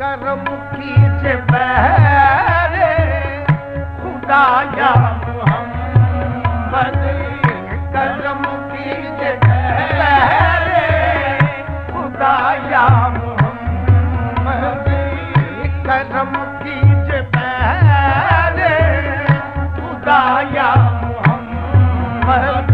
करम कीजे बहरे खुदा या मोहम्मद करम कीजे बहरे खुदा या मोहम्मद करम कीजे बहरे खुदा या मोहम्मद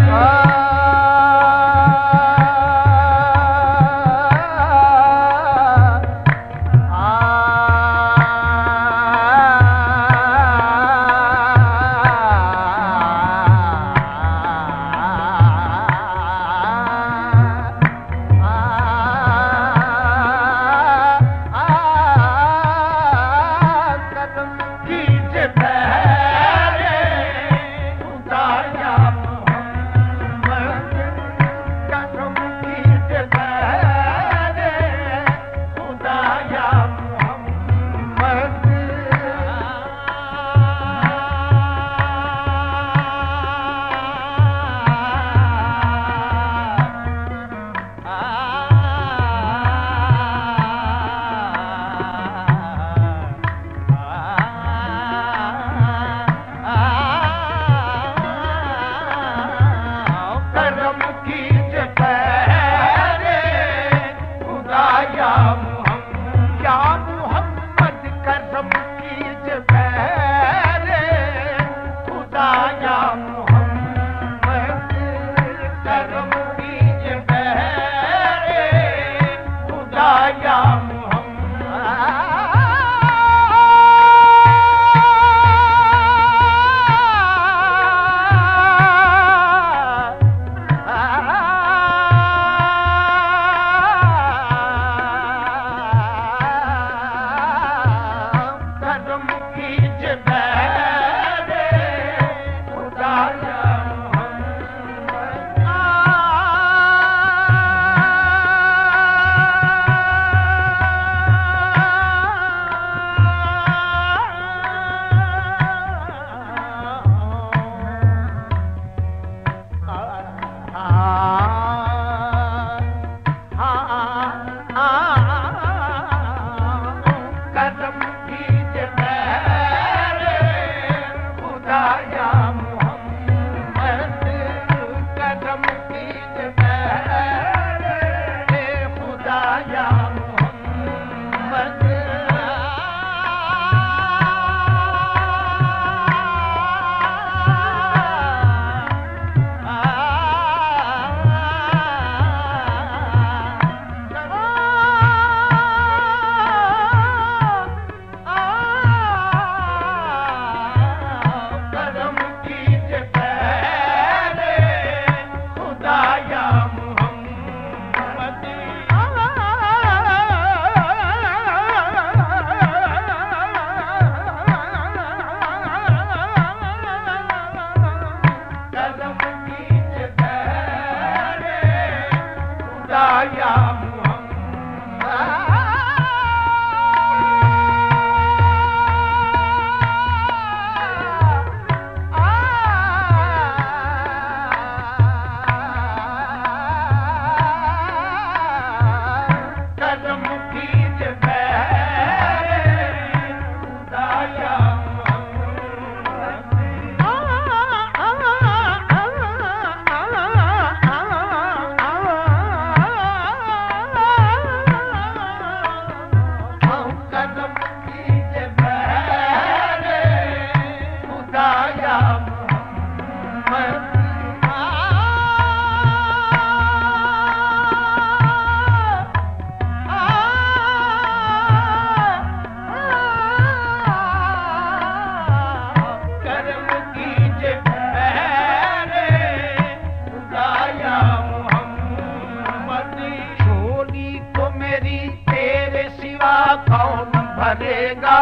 भरेगा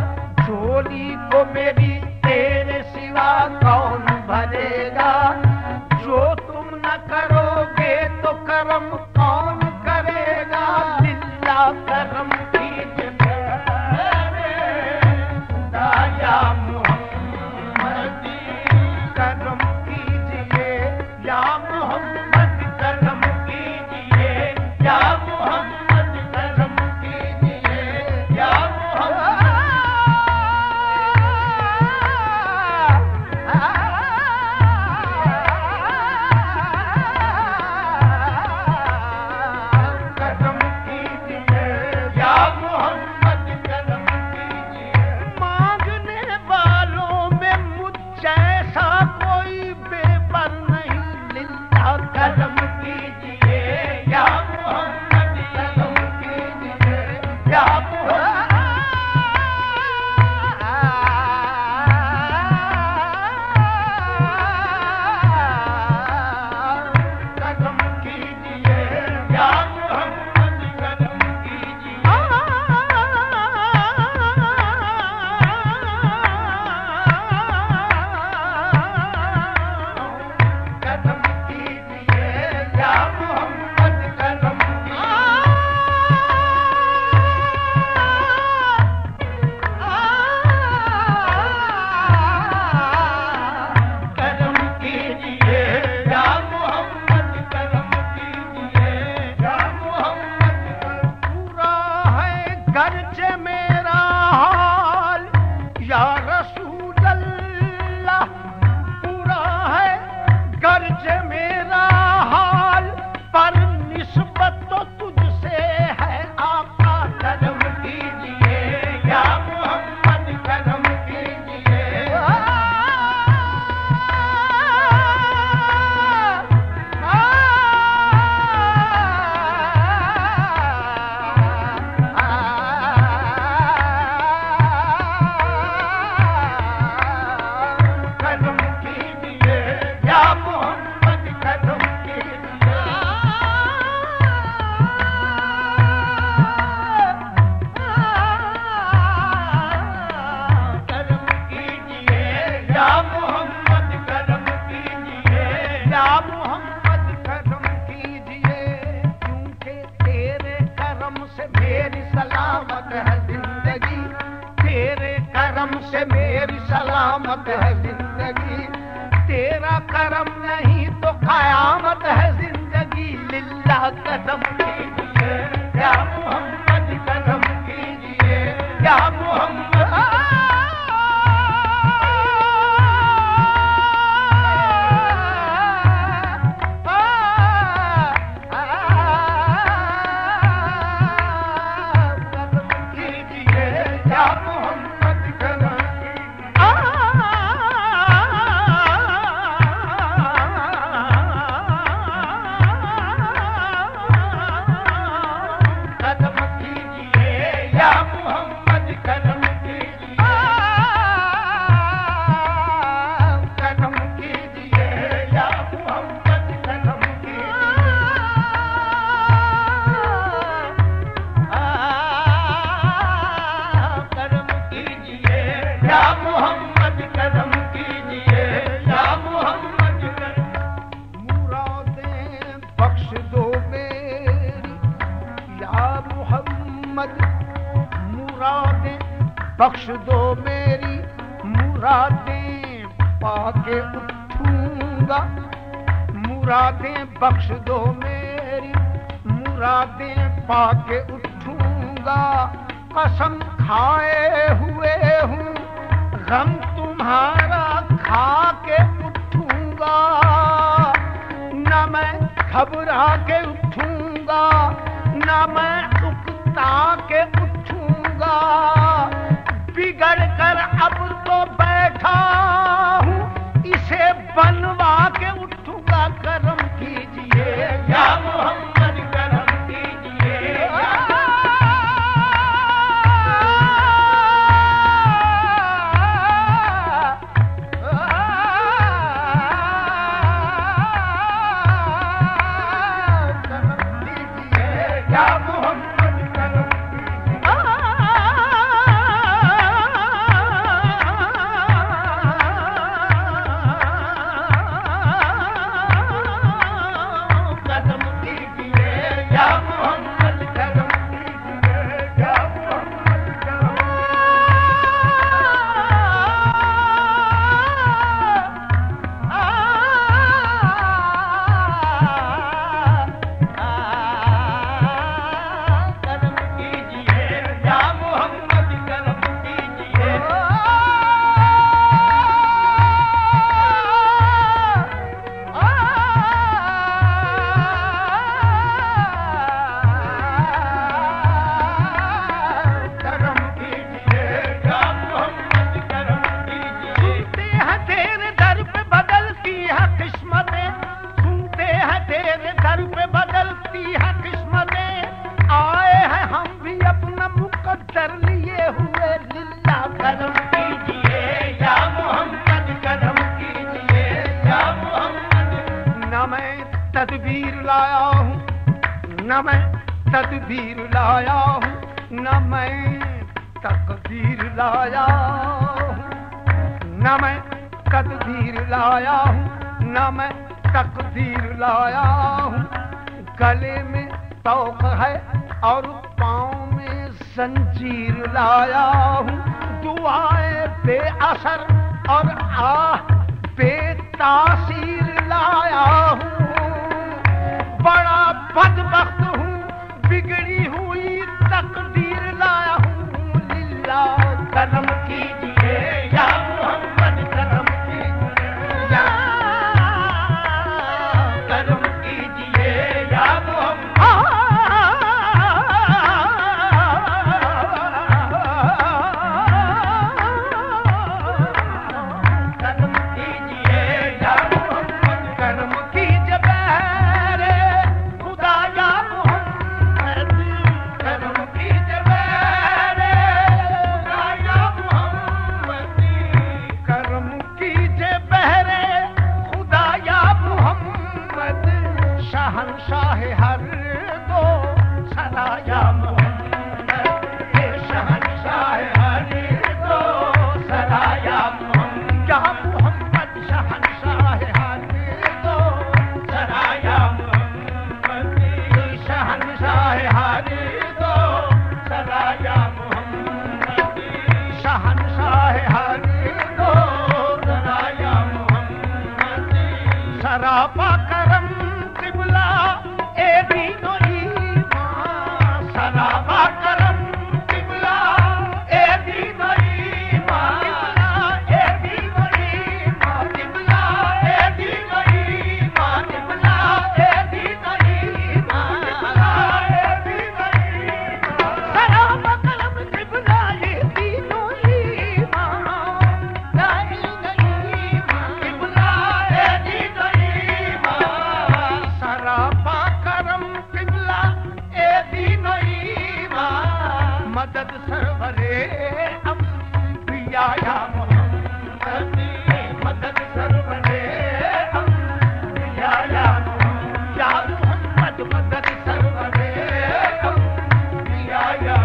झोली को मेरी तेरे सिवा कौन भरेगा। जो तुम न करोगे तो करम कौन करेगा। लिल्ला करम कीजिए या मोहम्मद करम कीजिए या मोहम्मद करम कीजिए या मोहम्मद करम कीजिए या या मोहम्मद करम कीजिए या मोहम्मद करम कीजिए करम कीजिए या मोहम्मद करम करम कीजिए या मोहम्मद करम कीजिए या मोहम्मद पूरा है गर्ज मेरा हाल या रसूल अल्लाह पूरा है गर्ज मेरा हाल पर निस्बत तो तुझसे है आका करम कीजिए या मोहम्मद करम कीजिए करम कीजिए या मोहम्मद करम करम कीजिए या मोहम्मद करम कीजिए या मोहम्मद करम कीजिए क्योंकि तेरे करम से मेरी सलामत है जिंदगी तेरे करम से मेरी सलामत है जिंदगी तेरा करम नहीं तो कयामत है जिंदगी लिल्लाह करम कीजिए या मोहम्मद करम कीजिए या मोहम्मद करम कीजिए या मोहम्मद करम करम कीजिए या मोहम्मद करम कीजिए करम कीजिए या मोहम्मद करम करम कीजिए या मोहम्मद करम कीजिए या मोहम्मद करम मुरादें बख्श दो मेरी या मोहम्मद मुरादें बख्श दो मेरी मुरादें पाके उठूंगा मुरादें बख्श दो मेरी मुरादें पाके उठूंगा कसम खाए हुए हूँ गम तुम्हारा खा के उठूंगा न मैं घबरा के उठूंगा न मैं उकता के उठूंगा बिगड़ कर अब तो बैठा हूँ इसे बनवा के उठूंगा करम कीजिए या मोहम्मद करम कीजिए करम कीजिए या मोहम्मद करम कीजिए तदबीर लाया हूँ, न मैं तकदीर लाया हूँ, न मैं तदबीर लाया हूँ, न मैं तकदीर लाया हूँ। गले में तौक है और पाँव में जंजीर लाया हूँ। दुआएं बेअसर और आह बेतासीर लाया हूँ। बड़ा बदबख्त हूँ, बिगड़ी हुई तकदीर लाया हूँ। लिल्ला करम कीजिए या मोहम्मद, करम कीजिए या करम कीजिए या मोहम्मद, करम कीजिए या मोहम्मद, करम कीजिए बहरे खुदा या मोहम्मद, करम कीजिए बहरे खुदा या मोहम्मद, करम कीजिए बहरे खुदा या मोहम्मद। शहंशाह हर दो सदा या मोहम्मद, शहंशाह हर दो सदा या मोहम्मद, या मोहम्मद शहंशाह हर दो सदा या मोहम्मद, शहंशाह हर दो सदा या मोहम्मद, शहंशाह हर दो सदा या मोहम्मद। सरापा करम किबला ए दीनो ईमान, सरापा करम किबला ए दीनो ईमान, किबला ए दीनो ईमान, किबला ए दीनो ईमान, किबला ए दीनो ईमान, किबला ए दीनो ईमान। सरापा करम किबला ए दीनो ईमान, ला दीनो ईमान, किबला ए दीनो ईमान। सरापा करम किबला ए दीनो ईमान। मदद सरवरे अंबिया या मोहम्मद, मदद सरवरे अंबिया या मोहम्मद, या मोहम्मद मदद सरवरे अंबिया या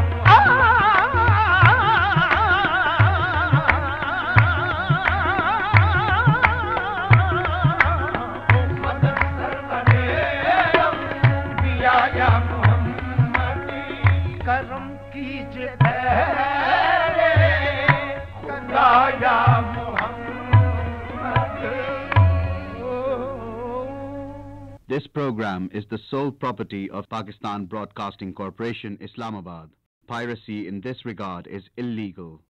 मदद सरवरे अंबिया या मोहम्मद। करम कीजिए खुदा या Mohammad. This program is the sole property of Pakistan Broadcasting Corporation, Islamabad. Piracy in this regard is illegal.